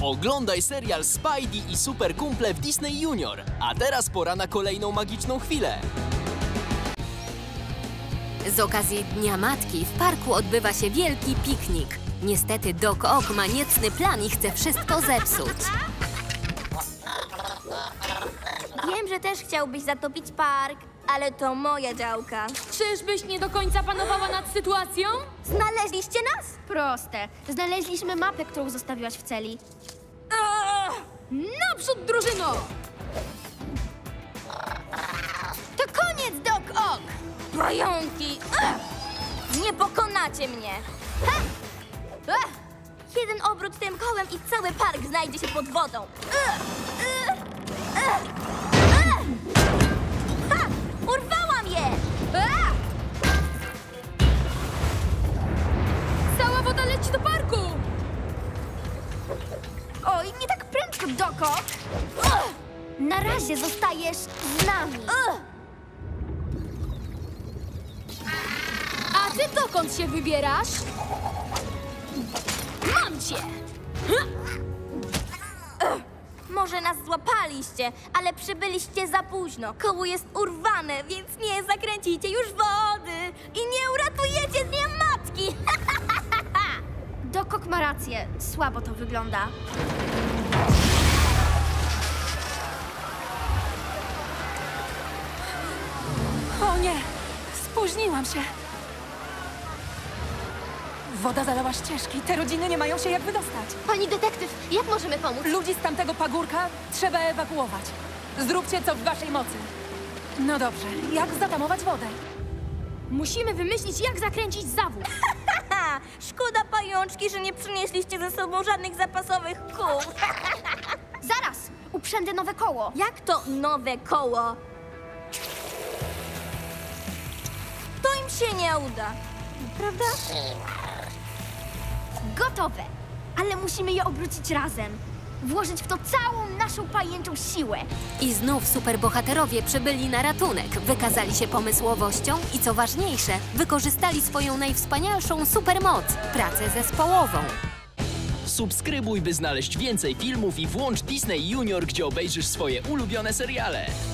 Oglądaj serial Spidey i Super Kumple w Disney Junior. A teraz pora na kolejną magiczną chwilę. Z okazji Dnia Matki w parku odbywa się wielki piknik. Niestety Doc Ock ma niecny plan i chce wszystko zepsuć. Wiem, że też chciałbyś zatopić park, ale to moja działka. Czyżbyś nie do końca panowała nad sytuacją? Znaleźliście nas? Proste. Znaleźliśmy mapę, którą zostawiłaś w celi. Naprzód, drużyno! To koniec, Doc Ock! Pająki! Nie pokonacie mnie! Ha! Jeden obrót tym kołem i cały park znajdzie się pod wodą. Ha! Urwałam je! Cała woda leci do parku! Oj, nie tak prędko, Doc Ock. Na razie zostajesz z nami. A ty dokąd się wybierasz? Mam cię! Może nas złapaliście, ale przybyliście za późno. Koło jest urwane, więc nie zakręcicie już wody i nie uratujecie Dnia Matki. Doc Ock ma rację. Słabo to wygląda. O nie! Spóźniłam się. Woda zalała ścieżki. Te rodziny nie mają się jak wydostać. Pani detektyw, jak możemy pomóc? Ludzi z tamtego pagórka trzeba ewakuować. Zróbcie co w waszej mocy. No dobrze, jak zatamować wodę? Musimy wymyślić, jak zakręcić zawód. Szkoda, pajączki, że nie przynieśliście ze sobą żadnych zapasowych kół. Zaraz! Uprzędę nowe koło. Jak to nowe koło? To im się nie uda, prawda? Gotowe! Ale musimy je obrócić razem. Włożyć w to całą naszą pajęczą siłę. I znów superbohaterowie przybyli na ratunek, wykazali się pomysłowością i co ważniejsze, wykorzystali swoją najwspanialszą supermoc – pracę zespołową. Subskrybuj, by znaleźć więcej filmów i włącz Disney Junior, gdzie obejrzysz swoje ulubione seriale.